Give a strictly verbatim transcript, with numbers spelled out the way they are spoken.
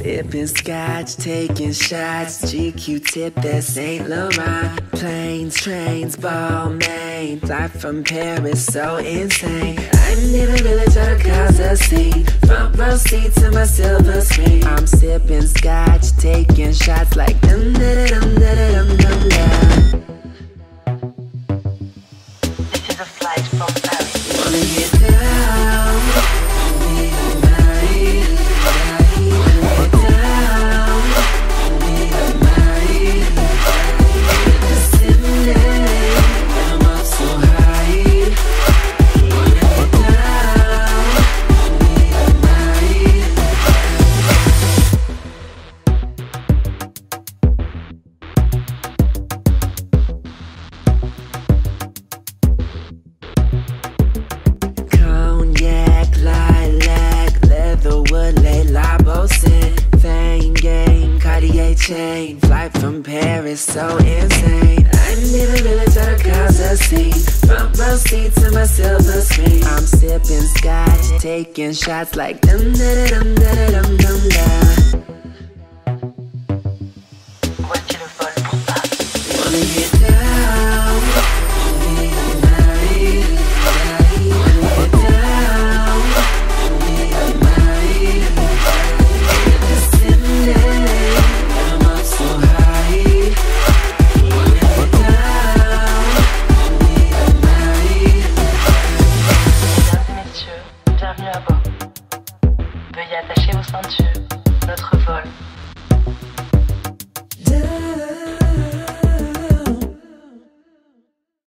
Sipping scotch, taking shots, G Q tip, that Saint Laurent. Planes, trains, Balmain, fly from Paris, so insane. I didn't really try to cause a scene. Front row seat to my silver screen. I'm sipping scotch, taking shots like dum da dum da dum dum da. This is a flight from Paris. Wanna get down, be married, get down, be married. Just sitting there, I'm up so high. Wanna get down, be married. Cognac, lilac, leatherwood, lay Labosin. Fame game, Cartier chain, flight from Paris, so insane. I didn't even really try to cause a scene. Front row seat to my silver screen. I'm sipping scotch, taking shots like dum da dum da dum dum da. Voici le vol pour Paris. Wanna